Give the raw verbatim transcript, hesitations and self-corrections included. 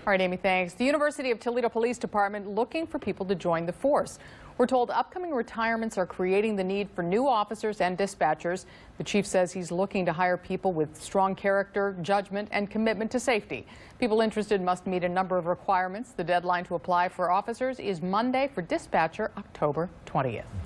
All right, Amy, thanks. The University of Toledo Police Department looking for people to join the force. We're told upcoming retirements are creating the need for new officers and dispatchers. The chief says he's looking to hire people with strong character, judgment, and commitment to safety. People interested must meet a number of requirements. The deadline to apply for officers is Monday. For dispatcher, October twentieth.